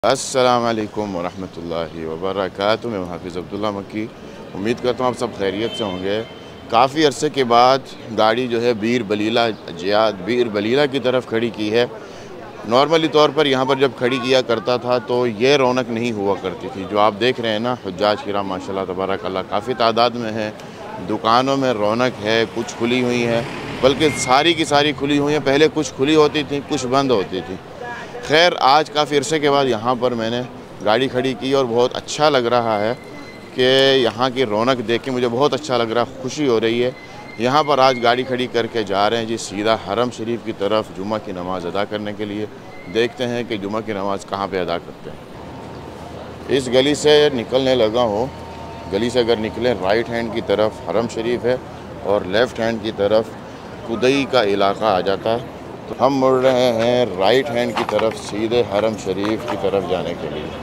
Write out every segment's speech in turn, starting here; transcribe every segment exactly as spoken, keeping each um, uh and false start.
अस्सलाम वालेकुम वरहमतुल्लाहि वबरकातुहू। मैं हाफिज़ अब्दुल्ला मक्की। उम्मीद करता हूँ आप सब खैरियत से होंगे। काफ़ी अरसे के बाद गाड़ी जो है बीर बलीला जियाद बीर बलीला की तरफ खड़ी की है। नॉर्मली तौर पर यहाँ पर जब खड़ी किया करता था तो ये रौनक नहीं हुआ करती थी जो आप देख रहे हैं ना। हुज्जाज किराम माशाल्लाह तबारकल्लाह काफ़ी तादाद में है। दुकानों में रौनक है, कुछ खुली हुई हैं, बल्कि सारी की सारी खुली हुई हैं। पहले कुछ खुली होती थी, कुछ बंद होती थी। खैर आज काफ़ी अरसे के बाद यहाँ पर मैंने गाड़ी खड़ी की और बहुत अच्छा लग रहा है कि यहाँ की रौनक देख के मुझे बहुत अच्छा लग रहा है, खुशी हो रही है। यहाँ पर आज गाड़ी खड़ी करके जा रहे हैं जी सीधा हरम शरीफ की तरफ जुमा की नमाज़ अदा करने के लिए। देखते हैं कि जुमा की नमाज़ कहाँ पे अदा करते हैं। इस गली से निकलने लगा हूँ। गली से अगर निकलें राइट हैंड की तरफ हरम शरीफ है और लेफ़्ट हैंड की तरफ कुदई का इलाका आ जाता है। तो हम मुड़ रहे हैं राइट हैंड की तरफ सीधे हरम शरीफ की तरफ जाने के लिए।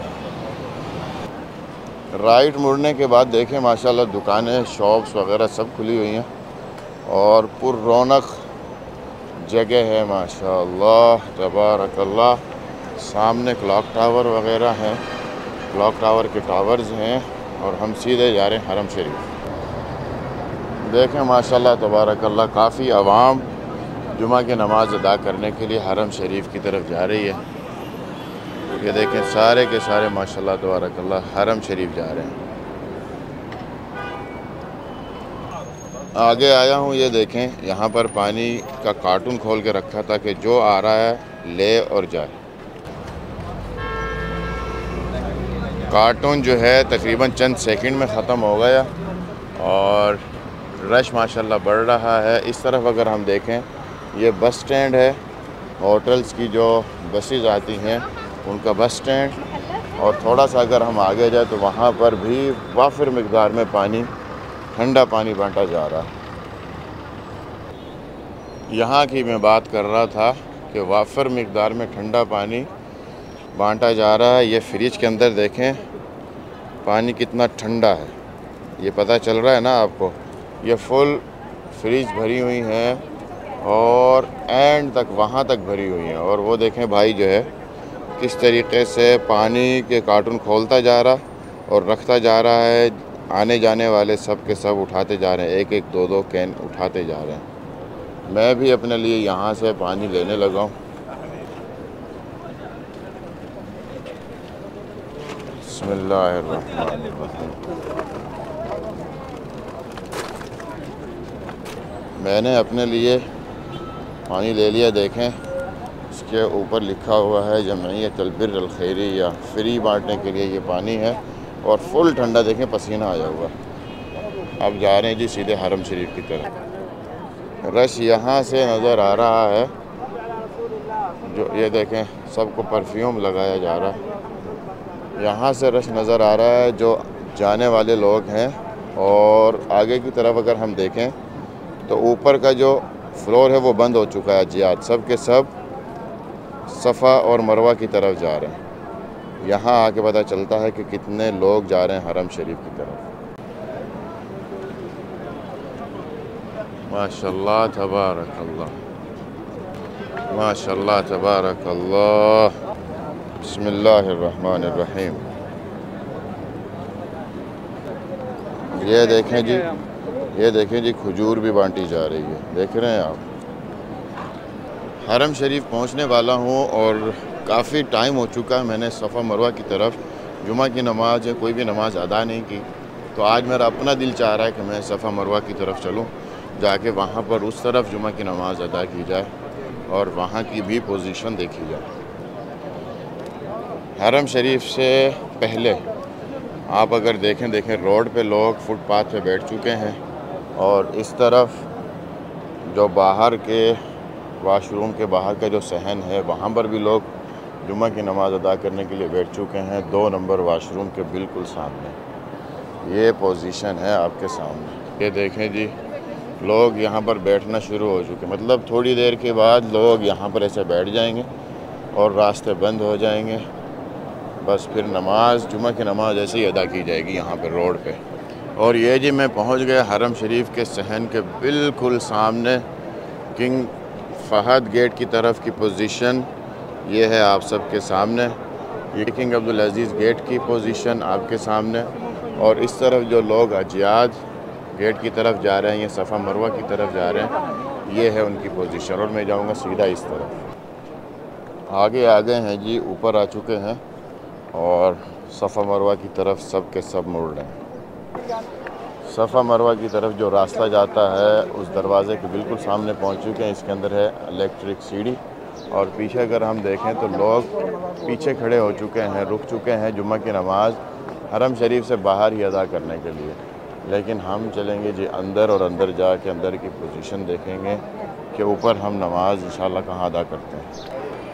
राइट मुड़ने के बाद देखें माशाल्लाह दुकानें, शॉप्स वगैरह सब खुली हुई हैं और पुर रौनक जगह है माशाल्लाह तबारकल्लाह। सामने क्लॉक टावर वगैरह हैं, क्लॉक टावर के टावर्स हैं और हम सीधे जा रहे हैं हरम शरीफ। देखें माशाल्लाह तबारकल्लाह काफ़ी आवाम जुमा की नमाज़ अदा करने के लिए हरम शरीफ की तरफ जा रही है। ये देखें सारे के सारे माशाल्लाह तबारकल्लाह हरम शरीफ जा रहे हैं। आगे आया हूँ, ये देखें यहाँ पर पानी का कार्टून खोल के रखा था कि जो आ रहा है ले और जाए। कार्टून जो है तकरीबन चंद सेकंड में ख़त्म हो गया और रश माशाल्लाह बढ़ रहा है। इस तरफ अगर हम देखें ये बस स्टैंड है, होटल्स की जो बसेस आती हैं उनका बस स्टैंड। और थोड़ा सा अगर हम आगे जाए तो वहाँ पर भी वाफिर मिक़दार में पानी, ठंडा पानी बांटा जा रहा है। यहाँ की मैं बात कर रहा था कि वाफिर मिक़दार में ठंडा पानी बांटा जा रहा है। ये फ्रिज के अंदर देखें पानी कितना ठंडा है, ये पता चल रहा है ना आपको। ये फुल फ्रिज भरी हुई हैं और एंड तक वहाँ तक भरी हुई हैं। और वो देखें भाई जो है किस तरीके से पानी के कार्टून खोलता जा रहा और रखता जा रहा है। आने जाने वाले सब के सब उठाते जा रहे हैं, एक एक दो दो कैन उठाते जा रहे हैं। मैं भी अपने लिए यहाँ से पानी लेने लगा हूँ। बिस्मिल्लाहिर्रहमानिर्रहीम। मैंने अपने लिए पानी ले लिया। देखें इसके ऊपर लिखा हुआ है जमईयतुल बिर्रुल खैरिया, फ्री बांटने के लिए ये पानी है और फुल ठंडा। देखें पसीना आया हुआ। अब जा रहे हैं जी सीधे हरम शरीफ की तरफ। रश यहाँ से नज़र आ रहा है, जो ये देखें सबको परफ्यूम लगाया जा रहा है। यहाँ से रश नज़र आ रहा है जो जाने वाले लोग हैं। और आगे की तरफ अगर हम देखें तो ऊपर का जो फ्लोर है वो बंद हो चुका है जियाद। सब के सब सफ़ा और मरवा की तरफ जा रहे हैं। यहाँ आके पता चलता है कि कितने लोग जा रहे हैं हरम शरीफ की तरफ। माशाल्लाह तबारकल्लाह, माशाल्लाह तबारकल्लाह। बिस्मिल्लाहिर्रहमानिर्रहीम। ये देखें जी, ये देखें जी खजूर भी बांटी जा रही है। देख रहे हैं आप। हरम शरीफ पहुंचने वाला हूं और काफ़ी टाइम हो चुका है। मैंने सफ़ा मरवा की तरफ जुमा की नमाज़ कोई भी नमाज़ अदा नहीं की। तो आज मेरा अपना दिल चाह रहा है कि मैं सफ़ा मरवा की तरफ चलूं, जाके वहां पर उस तरफ जुमा की नमाज़ अदा की जाए और वहां की भी पोजीशन देखी जाए। हरम शरीफ से पहले आप अगर देखें देखें रोड पे लोग फुटपाथ पे बैठ चुके हैं और इस तरफ जो बाहर के वाशरूम के बाहर का जो सहन है वहाँ पर भी लोग जुमा की नमाज़ अदा करने के लिए बैठ चुके हैं। दो नंबर वाशरूम के बिल्कुल सामने ये पोजीशन है आपके सामने। ये देखें जी लोग यहाँ पर बैठना शुरू हो चुके हैं। मतलब थोड़ी देर के बाद लोग यहाँ पर ऐसे बैठ जाएंगे और रास्ते बंद हो जाएंगे। बस फिर नमाज जुमा की नमाज़ ऐसे ही अदा की जाएगी यहाँ पर रोड पे। और ये जी मैं पहुँच गया हरम शरीफ के सहन के बिल्कुल सामने। किंग फहद गेट की तरफ की पोजीशन ये है आप सबके सामने। ये किंग अब्दुल अजीज़ गेट की पोजीशन आपके सामने, और इस तरफ जो लोग अजियाद गेट की तरफ जा रहे हैं, ये सफ़ा मरवा की तरफ जा रहे हैं, ये है उनकी पोजीशन। और मैं जाऊंगा सीधा इस तरफ। आगे आ गए हैं जी, ऊपर आ चुके हैं और सफ़ा मरवा की तरफ सब के सब मुड़ रहे हैं। सफ़ा मरवा की तरफ जो रास्ता जाता है उस दरवाज़े के बिल्कुल सामने पहुंच चुके हैं। इसके अंदर है इलेक्ट्रिक सीढ़ी, और पीछे अगर हम देखें तो लोग पीछे खड़े हो चुके हैं, रुक चुके हैं जुम्मा की नमाज़ हरम शरीफ से बाहर ही अदा करने के लिए। लेकिन हम चलेंगे जी अंदर, और अंदर जा के अंदर की पोजीशन देखेंगे कि ऊपर हम नमाज इंशाल्लाह कहाँ अदा करते हैं।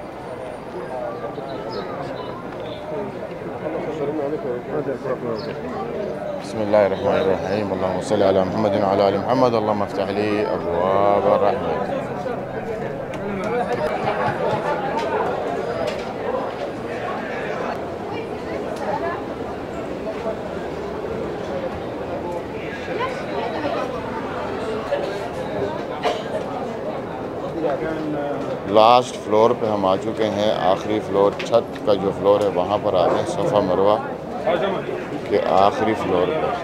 बिस्मिल्लाहिर्रहमानिर्रहीम, अल्लाहुम्मा सल्ली अला मुहम्मद व अला आलि मुहम्मद, अल्लाहुम्मा इफ्तह ली अब्वाब रहमत। लास्ट फ्लोर पे हम आ चुके हैं, आखिरी फ्लोर, छत का जो फ्लोर है वहाँ पर आ गए, सफ़ा मरवा के आखिरी फ्लोर पर।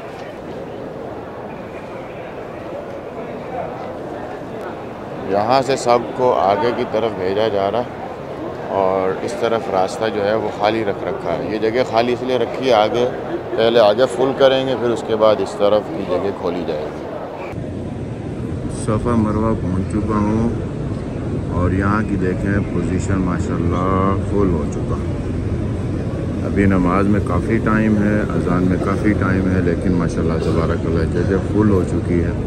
यहाँ से सबको आगे की तरफ भेजा जा रहा है, और इस तरफ रास्ता जो है वो खाली रख रखा है। ये जगह खाली इसलिए रखी है, आगे पहले आगे फुल करेंगे, फिर उसके बाद इस तरफ की जगह खोली जाएगी। सफ़ा मरवा पहुँच चुका हूँ, और यहाँ की देखें पोजीशन माशाल्लाह फुल हो चुका। अभी नमाज में काफ़ी टाइम है, अजान में काफ़ी टाइम है, लेकिन माशाल्लाह तबारकल्लाह जगह फुल हो चुकी है।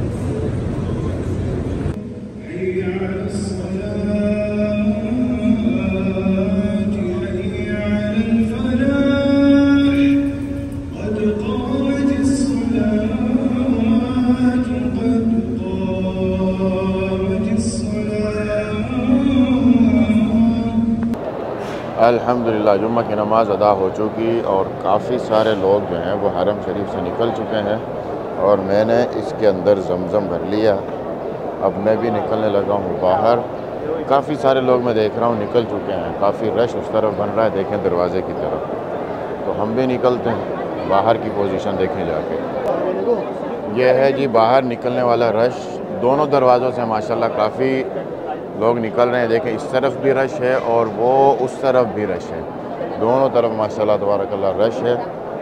अल्हम्दुलिल्लाह जुम्मा की नमाज़ अदा हो चुकी, और काफ़ी सारे लोग जो हैं वो हरम शरीफ से निकल चुके हैं, और मैंने इसके अंदर जमज़म भर लिया। अब मैं भी निकलने लगा हूँ बाहर। काफ़ी सारे लोग मैं देख रहा हूँ निकल चुके हैं, काफ़ी रश उस तरफ बन रहा है, देखें दरवाज़े की तरफ। तो हम भी निकलते हैं, बाहर की पोजीशन देखें जाके। यह है जी बाहर निकलने वाला रश, दोनों दरवाज़ों से माशाल्लाह काफ़ी लोग निकल रहे हैं। देखें इस तरफ भी रश है और वो उस तरफ भी रश है, दोनों तरफ माशाल्लाह तबारकल्लाह रश है।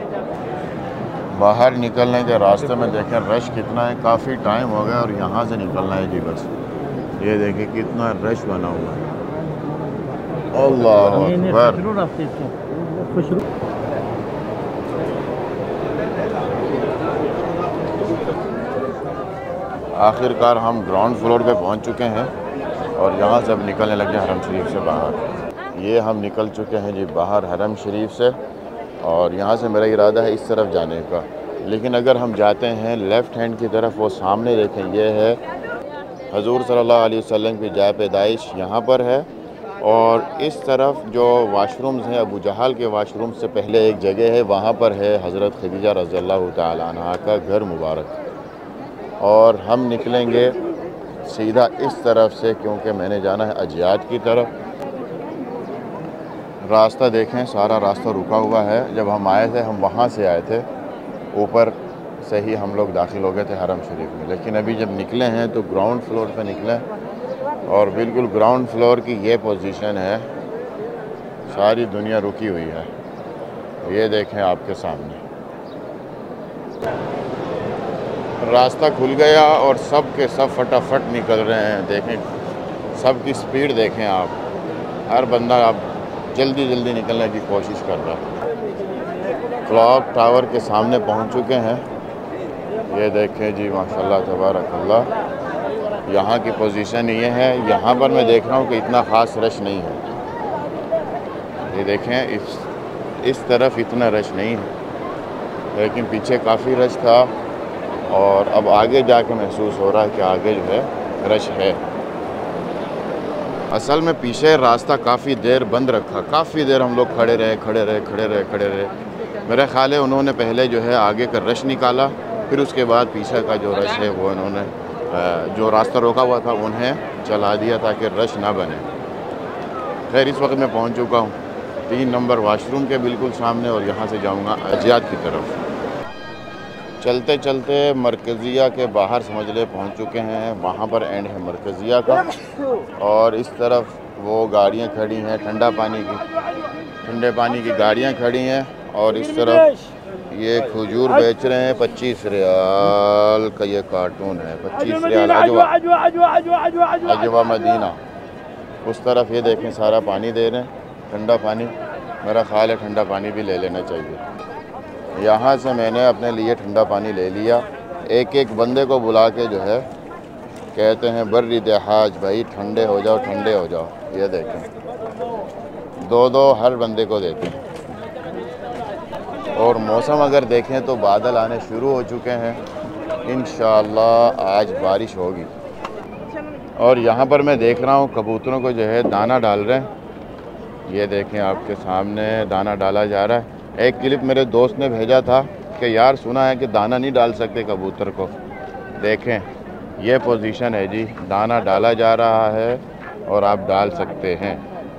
बाहर निकलने के रास्ते में देखें रश कितना है, काफ़ी टाइम हो गया और यहाँ से निकलना है जी बस। ये देखें कितना रश बना हुआ है, अल्लाह अकबर। आखिरकार हम ग्राउंड फ्लोर पे पहुँच चुके हैं, और यहाँ से अब निकलने लगे हरम शरीफ से बाहर। ये हम निकल चुके हैं जी बाहर हरम शरीफ से, और यहाँ से मेरा इरादा है इस तरफ जाने का। लेकिन अगर हम जाते हैं लेफ़्ट हैंड की तरफ, वो सामने देखें, ये है हजूर सल्लल्लाहु अलैहि वसल्लम की जाए पैदाइश यहाँ पर है, और इस तरफ जो वाशरूम्स हैं अबू जहाल के वाशरूम से पहले एक जगह है, वहाँ पर है हज़रत खदीजा रज़ियल्लाहु तआला अन्हा का घर मुबारक। और हम निकलेंगे सीधा इस तरफ से, क्योंकि मैंने जाना है अजियाद की तरफ। रास्ता देखें, सारा रास्ता रुका हुआ है। जब हम आए थे हम वहाँ से आए थे, ऊपर से ही हम लोग दाखिल हो गए थे हरम शरीफ में। लेकिन अभी जब निकले हैं तो ग्राउंड फ्लोर पे निकले, और बिल्कुल ग्राउंड फ्लोर की ये पोजीशन है, सारी दुनिया रुकी हुई है। ये देखें आपके सामने रास्ता खुल गया, और सब के सब फटाफट निकल रहे हैं। देखें सब की स्पीड देखें आप, हर बंदा आप जल्दी जल्दी निकलने की कोशिश कर रहा है। क्लॉक टावर के सामने पहुंच चुके हैं। ये देखें जी माशाल्लाह तबारकल्लाह, यहाँ की पोजीशन ये है। यहाँ पर मैं देख रहा हूँ कि इतना ख़ास रश नहीं है। ये देखें इस इस तरफ इतना रश नहीं है, लेकिन पीछे काफ़ी रश था, और अब आगे जाके महसूस हो रहा है कि आगे जो है रश है। असल में पीछे रास्ता काफ़ी देर बंद रखा, काफ़ी देर हम लोग खड़े रहे खड़े रहे खड़े रहे खड़े रहे मेरा ख्याल है उन्होंने पहले जो है आगे का रश निकाला, फिर उसके बाद पीछे का जो रश है वो उन्होंने जो रास्ता रोका हुआ था उन्हें चला दिया ताकि रश ना बने। खैर इस वक्त मैं पहुंच चुका हूं तीन नंबर वाशरूम के बिल्कुल सामने, और यहाँ से जाऊँगा अजियात की तरफ। चलते चलते मरकज़िया के बाहर समझ ले पहुँच चुके हैं। वहाँ पर एंड है मरकज़िया का, और इस तरफ वो गाड़ियाँ खड़ी हैं ठंडा पानी की, ठंडे पानी की गाड़ियाँ खड़ी हैं। और इस तरफ ये खजूर बेच रहे हैं। पच्चीस रियाल का ये कार्टून है, पच्चीस रियाल। अजवा अजवा मदीना। उस तरफ ये देखें सारा पानी दे रहे हैं, ठंडा पानी। मेरा ख्याल है ठंडा पानी भी ले लेना चाहिए। यहाँ से मैंने अपने लिए ठंडा पानी ले लिया। एक एक बंदे को बुला के जो है कहते हैं बर्री देहाज भाई ठंडे हो जाओ, ठंडे हो जाओ। ये देखें दो दो हर बंदे को देते हैं। और मौसम अगर देखें तो बादल आने शुरू हो चुके हैं। इंशाअल्लाह आज बारिश होगी। और यहाँ पर मैं देख रहा हूँ कबूतरों को जो है दाना डाल रहे हैं। ये देखें आपके सामने दाना डाला जा रहा है। एक क्लिप मेरे दोस्त ने भेजा था कि यार सुना है कि दाना नहीं डाल सकते कबूतर को। देखें ये पोजीशन है जी, दाना डाला जा रहा है और आप डाल सकते हैं।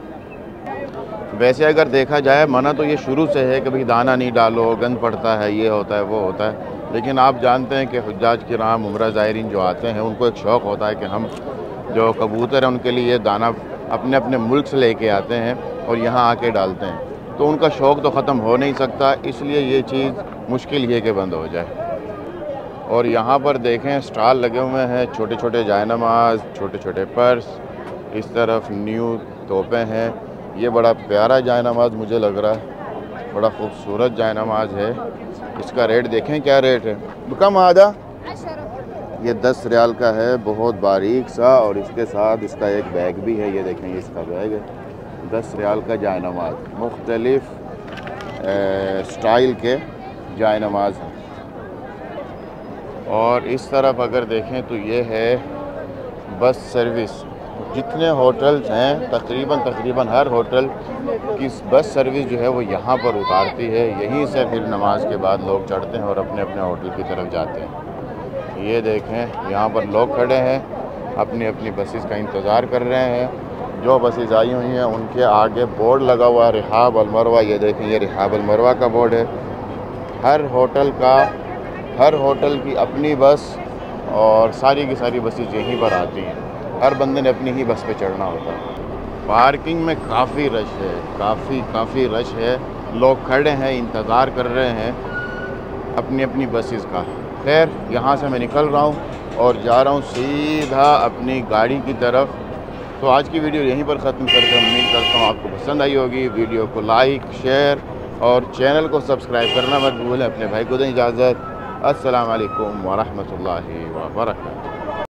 वैसे अगर देखा जाए मना तो ये शुरू से है कि भाई दाना नहीं डालो, गंद पड़ता है, ये होता है वो होता है। लेकिन आप जानते हैं कि हुज्जाज किराम उम्रा ज़ायरीन जो आते हैं उनको एक शौक़ होता है कि हम जो कबूतर हैं उनके लिए ये दाना अपने अपने मुल्क से लेके आते हैं और यहाँ आके डालते हैं। तो उनका शौक़ तो ख़त्म हो नहीं सकता, इसलिए ये चीज़ मुश्किल ये कि बंद हो जाए। और यहाँ पर देखें स्टॉल लगे हुए हैं, छोटे छोटे जायनमाज, छोटे छोटे पर्स। इस तरफ न्यू तोपे हैं। ये बड़ा प्यारा जायनमाज मुझे लग रहा है, बड़ा खूबसूरत जायनमाज है। इसका रेट देखें क्या रेट है। कम आधा ये दस रियाल का है, बहुत बारीक सा। और इसके साथ इसका एक बैग भी है। ये देखें इसका बैग है। दस रियाल का जायनमाज, मुख्तलिफ स्टाइल के जायनमाज हैं। और इस तरफ अगर देखें तो ये है बस सर्विस। जितने होटल्स हैं तकरीबन तकरीबन हर होटल की बस सर्विस जो है वो यहाँ पर उतारती है। यहीं से फिर नमाज के बाद लोग चढ़ते हैं और अपने अपने होटल की तरफ जाते हैं। ये देखें यहाँ पर लोग खड़े हैं, अपनी अपनी बसेस का इंतज़ार कर रहे हैं। जो बसेस आई हुई हैं उनके आगे बोर्ड लगा हुआ है रिहाब अल मरवा। ये देखें ये रिहाब अल मरवा का बोर्ड है। हर होटल का हर होटल की अपनी बस और सारी की सारी बसेस यहीं पर आती हैं। हर बंदे ने अपनी ही बस पे चढ़ना होता है। पार्किंग में काफ़ी रश है, काफ़ी काफ़ी रश है। लोग खड़े हैं, इंतज़ार कर रहे हैं अपनी अपनी बसेस का। खैर यहाँ से मैं निकल रहा हूँ और जा रहा हूँ सीधा अपनी गाड़ी की तरफ। तो आज की वीडियो यहीं पर ख़त्म करके उम्मीद करता हूँ आपको पसंद आई होगी। वीडियो को लाइक शेयर और चैनल को सब्सक्राइब करना मत भूलें। अपने भाई को दें इजाज़त। अस्सलाम वालेकुम व रहमतुल्लाहि व बरकातुहू।